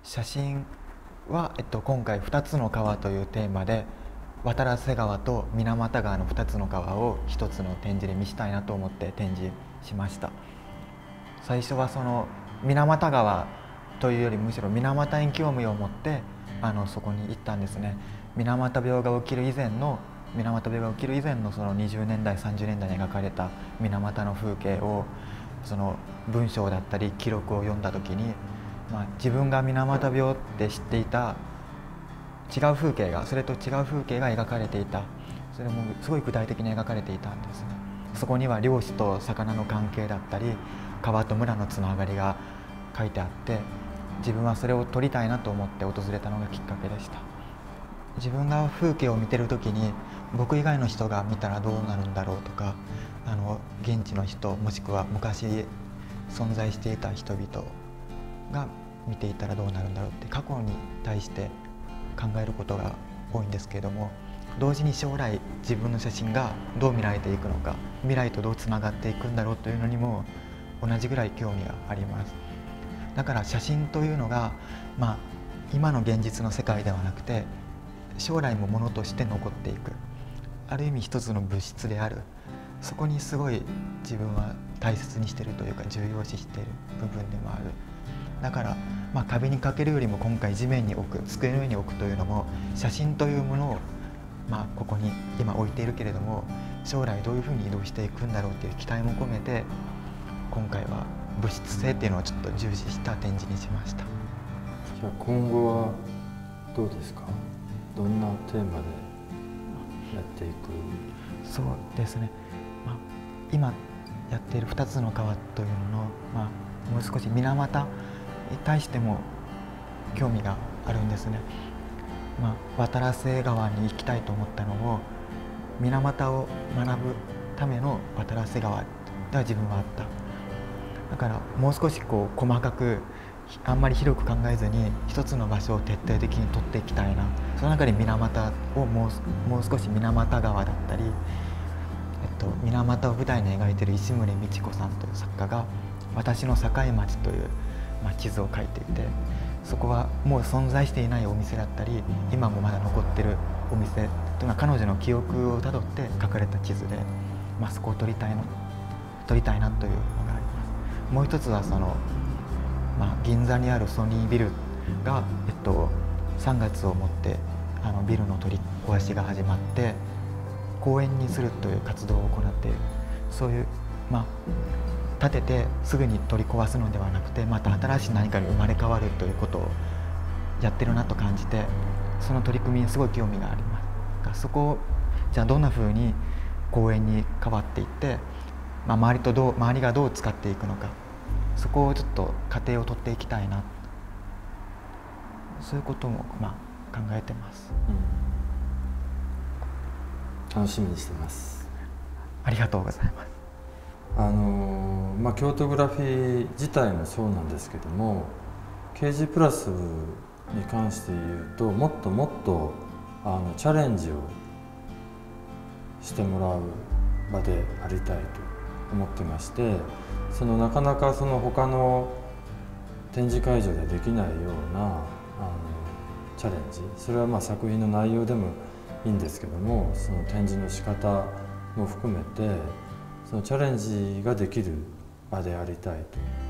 写真は、今回2つの川というテーマで渡良瀬川と水俣川の2つの川を1つの展示で見したいなと思って展示しました。最初はその水俣川というよりむしろ水俣に興味を持ってそこに行ったんですね。水俣病が起きる以前のその20年代30年代に描かれた水俣の風景をその文章だったり記録を読んだ時に、自分が水俣病って知っていたそれと違う風景が描かれていた。それもすごい具体的に描かれていたんですね。そこには漁師と魚の関係だったり川と村のつながりが書いてあって、自分はそれを撮りたいなと思って訪れたのがきっかけでした。自分が風景を見てる時に僕以外の人が見たらどうなるんだろうとか、現地の人もしくは昔存在していた人々が見ていたらどうなるんだろうって過去に対して考えることが多いんですけれども、同時に将来自分の写真がどう見られていくのか、未来とどうつながっていくんだろうというのにも同じぐらい興味があります。だから写真というのが、今の現実の世界ではなくて将来もものとして残っていく、ある意味一つの物質である。そこにすごい自分は大切にしているというか重要視している部分でもある。だから、壁にかけるよりも今回地面に置く、机の上に置くというのも写真というものを、ここに今置いているけれども将来どういうふうに移動していくんだろうという期待も込めて、今回は物質性っていうのをちょっと重視した展示にしました。 じゃあ今後はどうですか？どんなテーマでやっていく？ そうですね、今やっている2つの川というのの、もう少し水俣に対しても興味があるんですね。渡良瀬川に行きたいと思ったのも水俣を学ぶための渡良瀬川では自分はあった。だからもう少し細かくあんまり広く考えずに一つの場所を徹底的に取っていきたいな。その中で水俣をもう少し水俣川だったり、水俣を舞台に描いている石牟礼道子さんという作家が私の境町という地図を描いていて、そこはもう存在していないお店だったり今もまだ残っているお店というのは彼女の記憶をたどって描かれた地図で、そこを撮りたいなというのがあります。もう一つは銀座にあるソニービルが、3月をもってビルの取り壊しが始まって公園にするという活動を行っている。そういう建ててすぐに取り壊すのではなくてまた新しい何かに生まれ変わるということをやってるなと感じて、その取り組みにすごい興味があります。そこをじゃあどんなふうに公園に変わっていって、周りがどう使っていくのか、そこをちょっと過程を取っていきたいな、そういうことも考えてます。 楽しみにしてます。 ありがとうございます。 京都グラフィー自体もそうなんですけども、KGプラスに関して言うともっともっとチャレンジをしてもらう場でありたいと思ってまして、なかなか他の展示会場でできないようなチャレンジ、それは作品の内容でもいいんですけども、その展示の仕方も含めてそのチャレンジができる場でありたいと